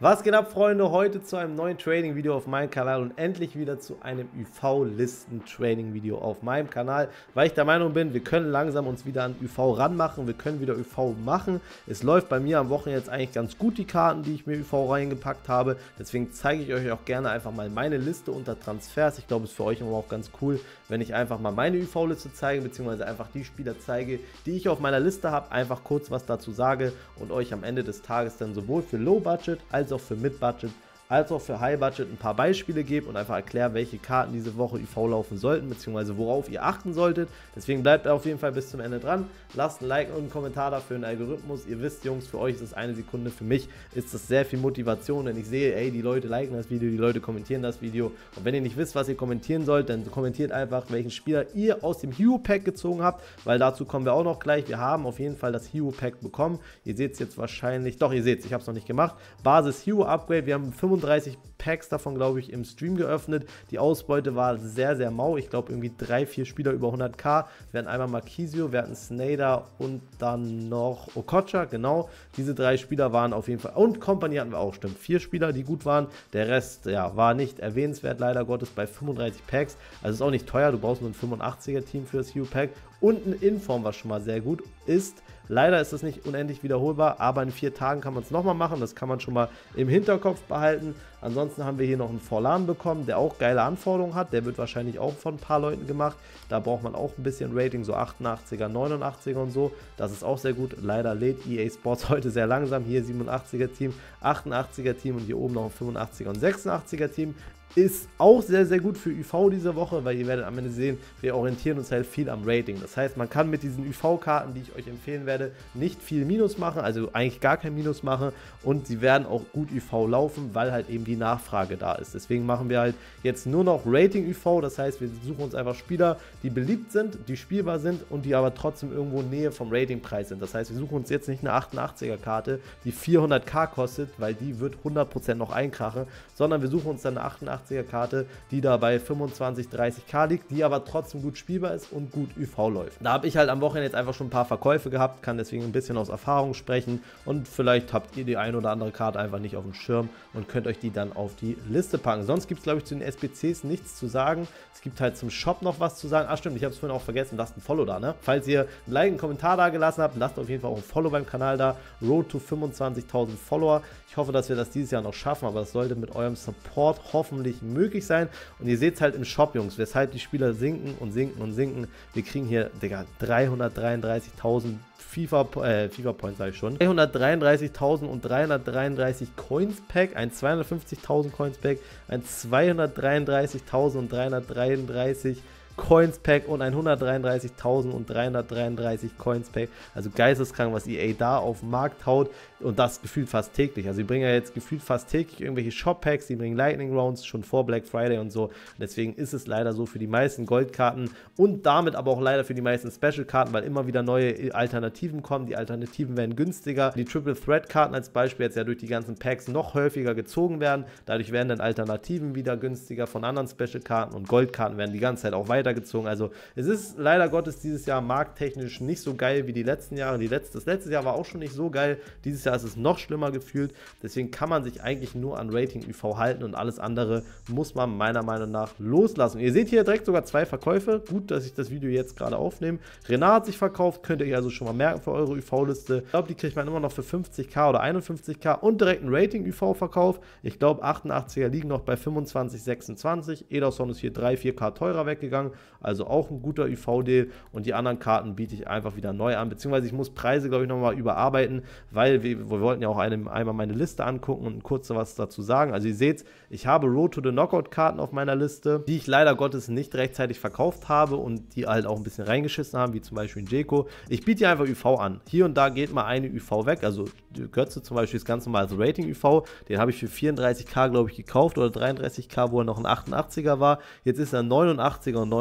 Was geht ab, Freunde? Heute zu einem neuen Trading-Video auf meinem Kanal und endlich wieder zu einem UV-Listen-Trading-Video auf meinem Kanal, weil ich der Meinung bin, wir können langsam uns wieder an UV ranmachen, wir können wieder UV machen. Es läuft bei mir am Wochenende jetzt eigentlich ganz gut, die Karten, die ich mir UV reingepackt habe. Deswegen zeige ich euch auch gerne einfach mal meine Liste unter Transfers. Ich glaube, es ist für euch aber auch ganz cool, wenn ich einfach mal meine UV-Liste zeige, beziehungsweise einfach die Spieler zeige, die ich auf meiner Liste habe, einfach kurz was dazu sage und euch am Ende des Tages dann sowohl für Low Budget als auch für Mid-Budget, als auch für High-Budget ein paar Beispiele gebe und einfach erkläre, welche Karten diese Woche UV laufen sollten, beziehungsweise worauf ihr achten solltet. Deswegen bleibt auf jeden Fall bis zum Ende dran. Lasst ein Like und einen Kommentar dafür, einen Algorithmus. Ihr wisst, Jungs, für euch ist es eine Sekunde, für mich ist das sehr viel Motivation, wenn ich sehe, ey, die Leute liken das Video, die Leute kommentieren das Video. Und wenn ihr nicht wisst, was ihr kommentieren sollt, dann kommentiert einfach, welchen Spieler ihr aus dem Hero Pack gezogen habt, weil dazu kommen wir auch noch gleich. Wir haben auf jeden Fall das Hero Pack bekommen. Ihr seht es jetzt wahrscheinlich, doch, ihr seht es, ich habe es noch nicht gemacht. Basis Hero Upgrade, wir haben 35 Packs davon, glaube ich, im Stream geöffnet. Die Ausbeute war sehr, sehr mau. Ich glaube, irgendwie 3-4 Spieler über 100k. Wir hatten einmal Marquisio, wir hatten Sneijder und dann noch Okocha, genau. Diese 3 Spieler waren auf jeden Fall, und Company hatten wir auch, stimmt. 4 Spieler, die gut waren. Der Rest, ja, war nicht erwähnenswert, leider Gottes, bei 35 Packs. Also ist auch nicht teuer, du brauchst nur ein 85er-Team für das Hero Pack. Und ein Inform, was schon mal sehr gut ist. Leider ist das nicht unendlich wiederholbar, aber in 4 Tagen kann man es nochmal machen. Das kann man schon mal im Hinterkopf behalten. Ansonsten haben wir hier noch einen Forlan bekommen, der auch geile Anforderungen hat. Der wird wahrscheinlich auch von ein paar Leuten gemacht. Da braucht man auch ein bisschen Rating, so 88er, 89er und so. Das ist auch sehr gut. Leider lädt EA Sports heute sehr langsam. Hier 87er Team, 88er Team und hier oben noch ein 85er und 86er Team. Ist auch sehr, sehr gut für UV diese Woche, weil ihr werdet am Ende sehen, wir orientieren uns halt viel am Rating. Das heißt, man kann mit diesen UV-Karten, die ich euch empfehlen werde, nicht viel Minus machen, also eigentlich gar kein Minus machen, und sie werden auch gut UV laufen, weil halt eben die Nachfrage da ist. Deswegen machen wir halt jetzt nur noch Rating UV, das heißt, wir suchen uns einfach Spieler, die beliebt sind, die spielbar sind und die aber trotzdem irgendwo in Nähe vom Ratingpreis sind. Das heißt, wir suchen uns jetzt nicht eine 88er-Karte, die 400k kostet, weil die wird 100% noch einkrachen, sondern wir suchen uns dann eine 88er Karte, die da bei 25, 30k liegt, die aber trotzdem gut spielbar ist und gut UV läuft. Da habe ich halt am Wochenende jetzt einfach schon ein paar Verkäufe gehabt, kann deswegen ein bisschen aus Erfahrung sprechen und vielleicht habt ihr die eine oder andere Karte einfach nicht auf dem Schirm und könnt euch die dann auf die Liste packen. Sonst gibt es, glaube ich, zu den SBCs nichts zu sagen. Es gibt halt zum Shop noch was zu sagen. Ach stimmt, ich habe es vorhin auch vergessen, lasst ein Follow da, ne? Falls ihr ein Like, einen Kommentar da gelassen habt, lasst auf jeden Fall auch ein Follow beim Kanal da. Road to 25.000 Follower. Ich hoffe, dass wir das dieses Jahr noch schaffen, aber es sollte mit eurem Support hoffentlich möglich sein. Und ihr seht es halt im Shop, Jungs, weshalb die Spieler sinken und sinken und sinken. Wir kriegen hier, Digga, 333.000 FIFA Points, sage ich schon. 333.000 und 333 Coins Pack, ein 250.000 Coins Pack, ein 233.000 und 333 Coins Pack und ein 133.000 und 333 Coins Pack. Also geisteskrank, was EA da auf den Markt haut, und das gefühlt fast täglich. Also sie bringen ja jetzt gefühlt fast täglich irgendwelche Shop Packs, die bringen Lightning Rounds schon vor Black Friday und so. Und deswegen ist es leider so für die meisten Goldkarten und damit aber auch leider für die meisten Special Karten, weil immer wieder neue Alternativen kommen. Die Alternativen werden günstiger. Die Triple Threat Karten als Beispiel jetzt ja durch die ganzen Packs noch häufiger gezogen werden. Dadurch werden dann Alternativen wieder günstiger von anderen Special Karten und Goldkarten werden die ganze Zeit auch weitergezogen. Also es ist leider Gottes dieses Jahr markttechnisch nicht so geil wie die letzten Jahre. Das letzte Jahr war auch schon nicht so geil. Dieses Jahr ist es noch schlimmer gefühlt. Deswegen kann man sich eigentlich nur an Rating UV halten und alles andere muss man meiner Meinung nach loslassen. Ihr seht hier direkt sogar 2 Verkäufe. Gut, dass ich das Video jetzt gerade aufnehme. Renard hat sich verkauft, könnt ihr euch also schon mal merken für eure UV-Liste. Ich glaube, die kriegt man immer noch für 50k oder 51k und direkt einen Rating UV-Verkauf. Ich glaube, 88er liegen noch bei 25, 26. Ederson ist hier 3-4k teurer weggegangen. Also auch ein guter UV-Deal, und die anderen Karten biete ich einfach wieder neu an, beziehungsweise ich muss Preise, glaube ich, nochmal überarbeiten, weil wir wollten ja auch einmal meine Liste angucken und kurz was dazu sagen. Also ihr seht, ich habe Road to the Knockout-Karten auf meiner Liste, die ich leider Gottes nicht rechtzeitig verkauft habe und die halt auch ein bisschen reingeschissen haben, wie zum Beispiel in Jeko. Ich biete hier einfach UV an. Hier und da geht mal eine UV weg, also Götze zum Beispiel ist ganz normal als Rating UV, den habe ich für 34k, glaube ich, gekauft oder 33k, wo er noch ein 88er war. Jetzt ist er 89er und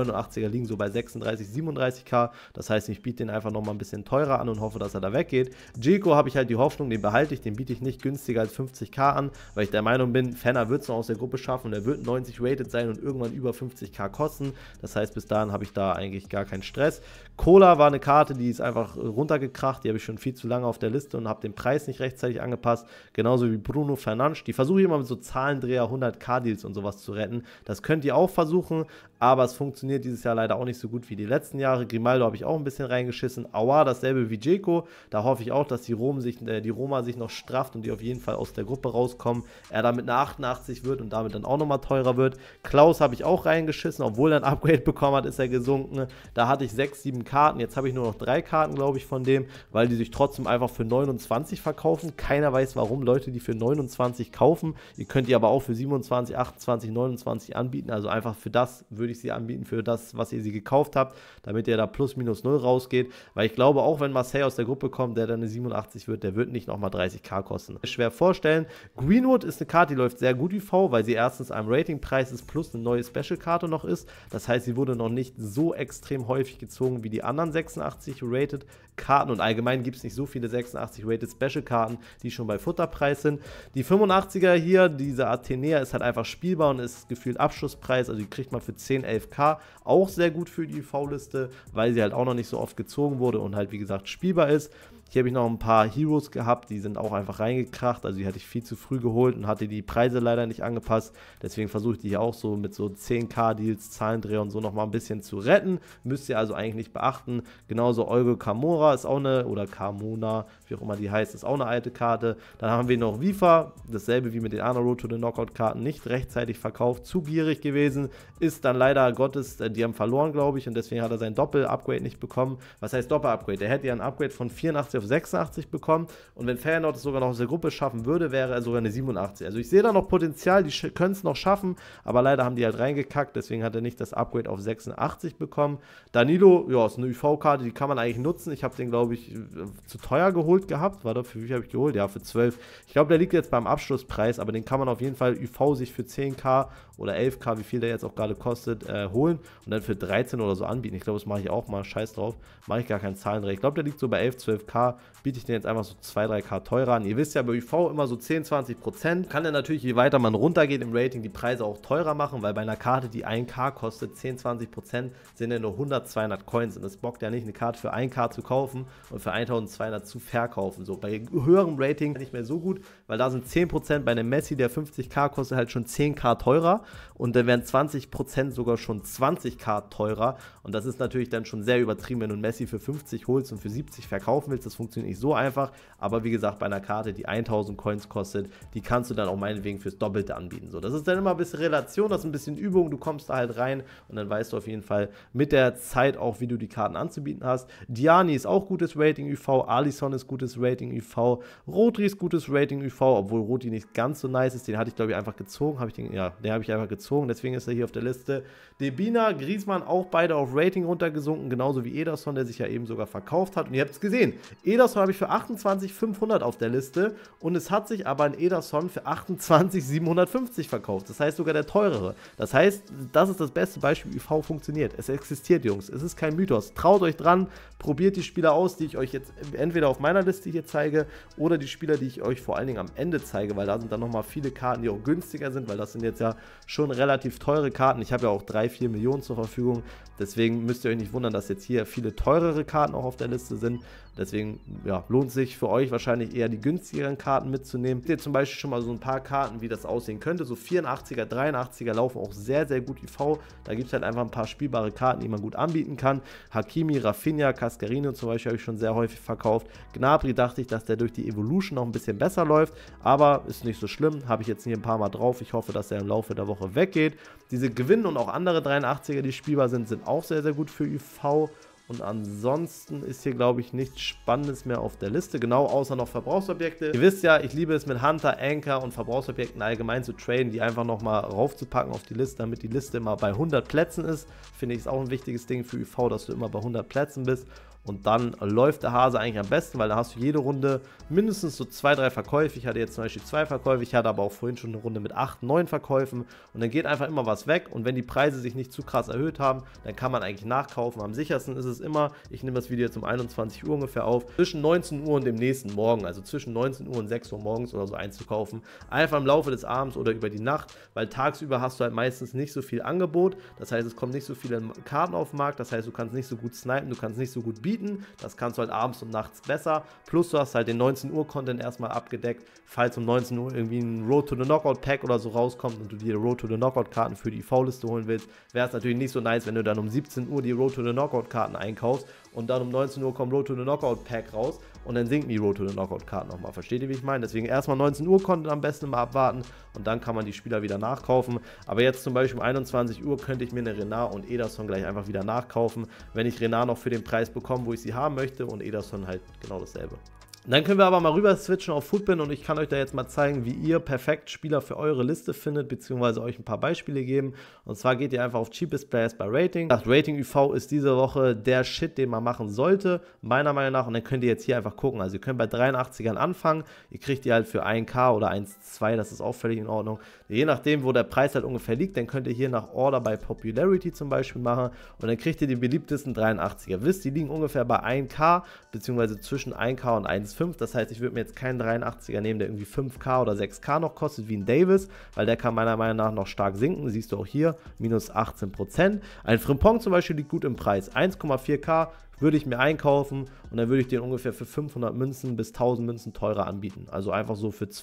89er liegen so bei 36, 37k. Das heißt, ich biete den einfach nochmal ein bisschen teurer an und hoffe, dass er da weggeht. Dzeko habe ich halt die Hoffnung, den behalte ich, den biete ich nicht günstiger als 50k an, weil ich der Meinung bin, Fenner wird es noch aus der Gruppe schaffen und er wird 90 rated sein und irgendwann über 50k kosten. Das heißt, bis dahin habe ich da eigentlich gar keinen Stress. Cola war eine Karte, die ist einfach runtergekracht, die habe ich schon viel zu lange auf der Liste und habe den Preis nicht rechtzeitig angepasst. Genauso wie Bruno Fernandes. Die versuche ich immer mit so Zahlendreher 100k-Deals und sowas zu retten. Das könnt ihr auch versuchen, aber es funktioniert dieses Jahr leider auch nicht so gut wie die letzten Jahre. Grimaldo habe ich auch ein bisschen reingeschissen. Aouar dasselbe wie Dzeko. Da hoffe ich auch, dass die Roma sich noch strafft und die auf jeden Fall aus der Gruppe rauskommen. Er damit eine 88 wird und damit dann auch nochmal teurer wird. Klaus habe ich auch reingeschissen, obwohl er ein Upgrade bekommen hat, ist er gesunken. Da hatte ich 6, 7 Karten. Jetzt habe ich nur noch 3 Karten, glaube ich, von dem, weil die sich trotzdem einfach für 29 verkaufen. Keiner weiß warum Leute die für 29 kaufen. Ihr könnt die aber auch für 27, 28, 29 anbieten. Also einfach für das würde ich sie anbieten, für das, was ihr sie gekauft habt, damit ihr da plus minus 0 rausgeht. Weil ich glaube, auch wenn Marseille aus der Gruppe kommt, der dann eine 87 wird, der wird nicht nochmal 30k kosten. Schwer vorstellen. Greenwood ist eine Karte, die läuft sehr gut UV, weil sie erstens einem Ratingpreis ist plus eine neue Special-Karte noch ist. Das heißt, sie wurde noch nicht so extrem häufig gezogen wie die anderen 86 Rated Karten und allgemein gibt es nicht so viele 86 Rated Special-Karten, die schon bei Futterpreis sind. Die 85er hier, diese Athenea ist halt einfach spielbar und ist gefühlt Abschlusspreis, also die kriegt man für 10, 11k, auch sehr gut für die UV-Liste, weil sie halt auch noch nicht so oft gezogen wurde und halt wie gesagt spielbar ist. Hier habe ich noch ein paar Heroes gehabt, die sind auch einfach reingekracht, also die hatte ich viel zu früh geholt und hatte die Preise leider nicht angepasst, deswegen versuche ich die hier auch so mit so 10k Deals, Zahlendreher und so nochmal ein bisschen zu retten, müsst ihr also eigentlich nicht beachten. Genauso Olgo Camora ist auch eine, oder Carmona, wie auch immer die heißt, ist auch eine alte Karte. Dann haben wir noch Viva, dasselbe wie mit den anderen Road to the Knockout Karten, nicht rechtzeitig verkauft, zu gierig gewesen, ist dann leider Gottes, die haben verloren, glaube ich, und deswegen hat er sein Doppel-Upgrade nicht bekommen. Was heißt Doppel-Upgrade? Er hätte ja ein Upgrade von 84 auf 86 bekommen und wenn Feyenoord es sogar noch aus der Gruppe schaffen würde, wäre er sogar eine 87. Also ich sehe da noch Potenzial, die können es noch schaffen, aber leider haben die halt reingekackt, deswegen hat er nicht das Upgrade auf 86 bekommen. Danilo, ja, ist eine UV-Karte, die kann man eigentlich nutzen. Ich habe den, glaube ich, zu teuer geholt gehabt. Warte, für wie viel habe ich geholt? Ja, für 12. Ich glaube, der liegt jetzt beim Abschlusspreis, aber den kann man auf jeden Fall UV sich für 10k oder 11k, wie viel der jetzt auch gerade kostet, holen und dann für 13 oder so anbieten. Ich glaube, das mache ich auch mal, scheiß drauf. Mache ich gar keinen Zahlendreher. Ich glaube, der liegt so bei 11, 12k. Biete ich den jetzt einfach so 2, 3k teurer an. Ihr wisst ja, bei UV immer so 10, 20%. Kann der natürlich, je weiter man runtergeht im Rating, die Preise auch teurer machen, weil bei einer Karte, die 1k kostet, 10, 20% sind ja nur 100, 200 Coins. Und es bockt ja nicht, eine Karte für 1k zu kaufen und für 1200 zu verkaufen. So, bei höherem Rating nicht mehr so gut, weil da sind 10% bei einem Messi, der 50k kostet, halt schon 10k teurer. Und dann wären 20% sogar schon 20k teurer. Und das ist natürlich dann schon sehr übertrieben, wenn du einen Messi für 50 holst und für 70 verkaufen willst. Das funktioniert nicht so einfach. Aber wie gesagt, bei einer Karte, die 1000 Coins kostet, die kannst du dann auch meinetwegen fürs Doppelte anbieten. So, das ist dann immer ein bisschen Relation, das ist ein bisschen Übung. Du kommst da halt rein und dann weißt du auf jeden Fall mit der Zeit auch, wie du die Karten anzubieten hast. Diani ist auch gutes Rating UV. Alisson ist gutes Rating UV. Rodri ist gutes Rating UV, obwohl Rodri nicht ganz so nice ist. Den hatte ich, glaube ich, einfach gezogen. Den habe ich einfach gezogen. Deswegen ist er hier auf der Liste. Debina, Griezmann auch beide auf Rating runtergesunken, genauso wie Ederson, der sich ja eben sogar verkauft hat. Und ihr habt es gesehen, Ederson habe ich für 28.500 auf der Liste und es hat sich aber ein Ederson für 28.750 verkauft. Das heißt sogar der teurere. Das heißt, das ist das beste Beispiel, wie UV funktioniert. Es existiert, Jungs. Es ist kein Mythos. Traut euch dran, probiert die Spieler aus, die ich euch jetzt entweder auf meiner Liste hier zeige oder die Spieler, die ich euch vor allen Dingen am Ende zeige, weil da sind dann nochmal viele Karten, die auch günstiger sind, weil das sind jetzt ja schon relativ teure Karten. Ich habe ja auch 3, 4 Millionen zur Verfügung. Deswegen müsst ihr euch nicht wundern, dass jetzt hier viele teurere Karten auch auf der Liste sind. Deswegen ja, lohnt sich für euch wahrscheinlich eher die günstigeren Karten mitzunehmen. Hier zum Beispiel schon mal so ein paar Karten, wie das aussehen könnte. So 84er, 83er laufen auch sehr, sehr gut UV. Da gibt es halt einfach ein paar spielbare Karten, die man gut anbieten kann. Hakimi, Rafinha, Cascarino zum Beispiel habe ich schon sehr häufig verkauft. Gnabry dachte ich, dass der durch die Evolution noch ein bisschen besser läuft. Aber ist nicht so schlimm. Habe ich jetzt hier ein paar Mal drauf. Ich hoffe, dass er im Laufe der Woche weggeht. Diese Gewinnen und auch andere 83er, die spielbar sind, sind auch sehr, sehr gut für UV. Und ansonsten ist hier, glaube ich, nichts Spannendes mehr auf der Liste. Genau, außer noch Verbrauchsobjekte. Ihr wisst ja, ich liebe es mit Hunter, Anchor und Verbrauchsobjekten allgemein zu traden, die einfach nochmal raufzupacken auf die Liste, damit die Liste immer bei 100 Plätzen ist. Finde ich, ist auch ein wichtiges Ding für UV, dass du immer bei 100 Plätzen bist. und dann läuft der Hase eigentlich am besten, weil da hast du jede Runde mindestens so 2, 3 Verkäufe. Ich hatte jetzt zum Beispiel 2 Verkäufe, ich hatte aber auch vorhin schon eine Runde mit 8, 9 Verkäufen und dann geht einfach immer was weg und wenn die Preise sich nicht zu krass erhöht haben, dann kann man eigentlich nachkaufen. Am sichersten ist es immer, ich nehme das Video jetzt um 21 Uhr ungefähr auf, zwischen 19 Uhr und dem nächsten Morgen, also zwischen 19 Uhr und 6 Uhr morgens oder so einzukaufen. Einfach im Laufe des Abends oder über die Nacht, weil tagsüber hast du halt meistens nicht so viel Angebot, das heißt, es kommen nicht so viele Karten auf den Markt, das heißt, du kannst nicht so gut snipen, du kannst nicht so gut bieten, das kannst du halt abends und nachts besser, plus du hast halt den 19 Uhr Content erstmal abgedeckt, falls um 19 Uhr irgendwie ein Road to the Knockout Pack oder so rauskommt und du dir Road to the Knockout Karten für die IV-Liste holen willst, wäre es natürlich nicht so nice, wenn du dann um 17 Uhr die Road to the Knockout Karten einkaufst und dann um 19 Uhr kommt Road to the Knockout Pack raus und dann sinken die Road to the Knockout Karten nochmal. Versteht ihr, wie ich meine? Deswegen erstmal 19 Uhr Content am besten immer abwarten und dann kann man die Spieler wieder nachkaufen. Aber jetzt zum Beispiel um 21 Uhr könnte ich mir eine Renard und Ederson gleich einfach wieder nachkaufen, wenn ich Renard noch für den Preis bekomme, wo ich sie haben möchte und Ederson halt genau dasselbe. Dann können wir aber mal rüber switchen auf Footbin und ich kann euch da jetzt mal zeigen, wie ihr perfekt Spieler für eure Liste findet, beziehungsweise euch ein paar Beispiele geben. Und zwar geht ihr einfach auf Cheapest Players by Rating. Das Rating UV ist diese Woche der Shit, den man machen sollte, meiner Meinung nach. Und dann könnt ihr jetzt hier einfach gucken. Also ihr könnt bei 83ern anfangen. Ihr kriegt die halt für 1K oder 1,2, das ist auch völlig in Ordnung. Je nachdem, wo der Preis halt ungefähr liegt, dann könnt ihr hier nach Order by Popularity zum Beispiel machen. Und dann kriegt ihr die beliebtesten 83er. Wisst, die liegen ungefähr bei 1K, beziehungsweise zwischen 1K und 1,5. Das heißt, ich würde mir jetzt keinen 83er nehmen, der irgendwie 5K oder 6K noch kostet, wie ein Davis, weil der kann meiner Meinung nach noch stark sinken. Siehst du auch hier, minus 18%. Ein Frimpong zum Beispiel liegt gut im Preis. 1,4K würde ich mir einkaufen und dann würde ich den ungefähr für 500 Münzen bis 1000 Münzen teurer anbieten. Also einfach so für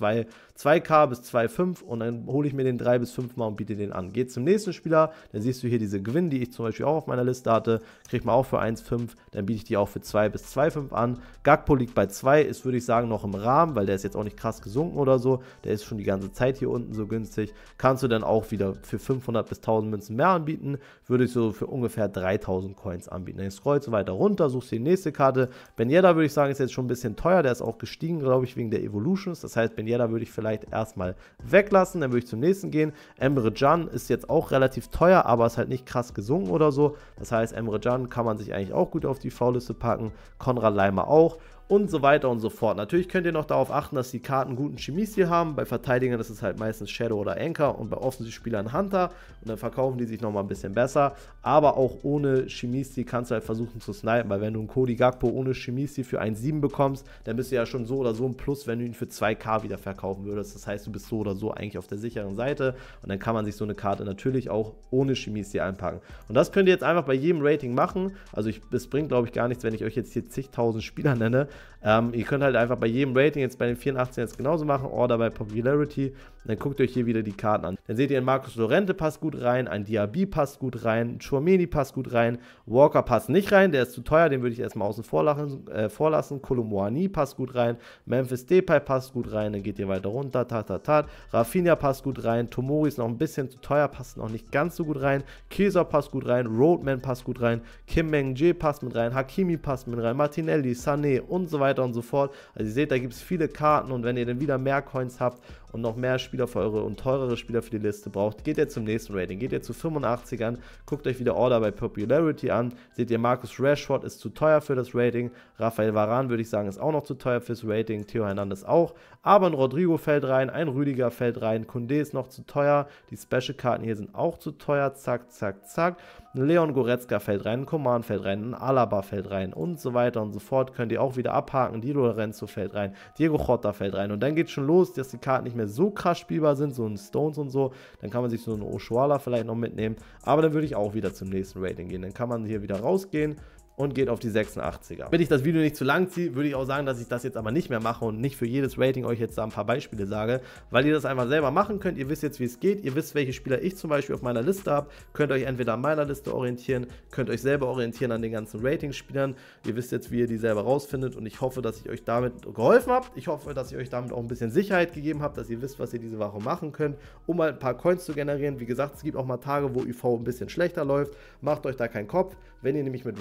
2K bis 2,5 und dann hole ich mir den 3 bis 5 Mal und biete den an. Geht zum nächsten Spieler, dann siehst du hier diese Gewinn, die ich zum Beispiel auch auf meiner Liste hatte, kriegt man auch für 1,5, dann biete ich die auch für 2 bis 2,5 an. Gakpo liegt bei 2, ist würde ich sagen noch im Rahmen, weil der ist jetzt auch nicht krass gesunken oder so, der ist schon die ganze Zeit hier unten so günstig. Kannst du dann auch wieder für 500 bis 1000 Münzen mehr anbieten, würde ich so für ungefähr 3000 Coins anbieten. Dann scrollst du weiter runter, suchst die nächste Karte. Ben Yedder würde ich sagen, ist jetzt schon ein bisschen teuer, der ist auch gestiegen, glaube ich, wegen der Evolutions. Das heißt, Ben Yedder würde ich vielleicht erstmal weglassen, dann würde ich zum nächsten gehen. Emre Can ist jetzt auch relativ teuer, aber ist halt nicht krass gesunken oder so. Das heißt, Emre Can kann man sich eigentlich auch gut auf die V-Liste packen, Konrad Laimer auch. Und so weiter und so fort. Natürlich könnt ihr noch darauf achten, dass die Karten guten Chemie-Stil haben. Bei Verteidigern ist es halt meistens Shadow oder Anchor und bei Offensivspielern Hunter. Und dann verkaufen die sich nochmal ein bisschen besser. Aber auch ohne Chemie-Stil kannst du halt versuchen zu snipen, weil wenn du einen Cody Gakpo ohne Chemie-Stil für 1,7 bekommst, dann bist du ja schon so oder so ein Plus, wenn du ihn für 2K wieder verkaufen würdest. Das heißt, du bist so oder so eigentlich auf der sicheren Seite. Und dann kann man sich so eine Karte natürlich auch ohne Chemie-Stil einpacken. Und das könnt ihr jetzt einfach bei jedem Rating machen. Also es bringt, glaube ich, gar nichts, wenn ich euch jetzt hier zigtausend Spieler nenne. Ihr könnt halt einfach bei jedem Rating jetzt bei den 84 jetzt genauso machen, Order by Popularity, und dann guckt euch hier wieder die Karten an. Dann seht ihr, ein Marcus Llorente passt gut rein, ein Diaby passt gut rein, ein Tchouaméni passt gut rein, Walker passt nicht rein, der ist zu teuer, den würde ich erstmal außen vor lassen, Kolo Muani passt gut rein, Memphis Depay passt gut rein, dann geht ihr weiter runter, Rafinha passt gut rein, Tomori ist noch ein bisschen zu teuer, passt noch nicht ganz so gut rein, Kieser passt gut rein, Roadman passt gut rein, Kim Meng-jae passt mit rein, Hakimi passt mit rein, Martinelli, Sané und so weiter und so fort. Also ihr seht, da gibt es viele Karten und wenn ihr dann wieder mehr Coins habt und noch mehr Spieler für eure und teurere Spieler für die Liste braucht, geht ihr zum nächsten Rating, geht ihr zu 85ern, guckt euch wieder Order by Popularity an, seht ihr, Marcus Rashford ist zu teuer für das Rating, Rafael Varane würde ich sagen ist auch noch zu teuer fürs Rating, Theo Hernandez auch, aber ein Rodrigo fällt rein, ein Rüdiger fällt rein, Koundé ist noch zu teuer, die Special-Karten hier sind auch zu teuer, zack, zack, zack, ein Leon Goretzka fällt rein, ein Coman fällt rein, ein Alaba fällt rein und so weiter und so fort, könnt ihr auch wieder abhaken, Di Lorenzo fällt rein, Diego Jota fällt rein und dann geht schon los, dass die Karten nicht mehr so krass spielbar sind, so ein Stones und so, dann kann man sich so einen Oshuala vielleicht noch mitnehmen, aber dann würde ich auch wieder zum nächsten Rating gehen, dann kann man hier wieder rausgehen und geht auf die 86er. Wenn ich das Video nicht zu lang ziehe, würde ich auch sagen, dass ich das jetzt aber nicht mehr mache und nicht für jedes Rating euch jetzt da ein paar Beispiele sage, weil ihr das einfach selber machen könnt. Ihr wisst jetzt, wie es geht. Ihr wisst, welche Spieler ich zum Beispiel auf meiner Liste habe. Könnt euch entweder an meiner Liste orientieren, könnt euch selber orientieren an den ganzen Rating-Spielern. Ihr wisst jetzt, wie ihr die selber rausfindet und ich hoffe, dass ich euch damit geholfen habe. Ich hoffe, dass ich euch damit auch ein bisschen Sicherheit gegeben habe, dass ihr wisst, was ihr diese Woche machen könnt, um halt ein paar Coins zu generieren. Wie gesagt, es gibt auch mal Tage, wo UV ein bisschen schlechter läuft. Macht euch da keinen Kopf. Wenn ihr nämlich mit Rating geht,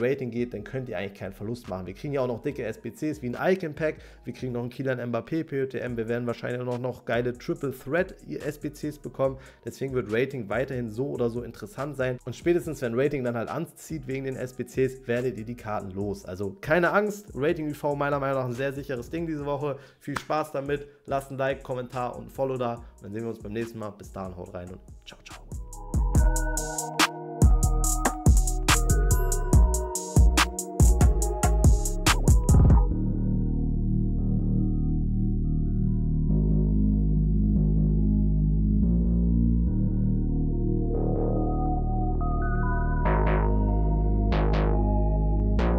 geht, dann könnt ihr eigentlich keinen Verlust machen. Wir kriegen ja auch noch dicke SBCs wie ein Icon Pack, wir kriegen noch einen Kylian Mbappé POTM, wir werden wahrscheinlich auch noch geile Triple Threat SBCs bekommen, deswegen wird Rating weiterhin so oder so interessant sein und spätestens wenn Rating dann halt anzieht wegen den SBCs, werdet ihr die Karten los. Also keine Angst, Rating UV meiner Meinung nach ein sehr sicheres Ding diese Woche. Viel Spaß damit, lasst ein Like, Kommentar und ein Follow da und dann sehen wir uns beim nächsten Mal. Bis dahin, haut rein und ciao, ciao.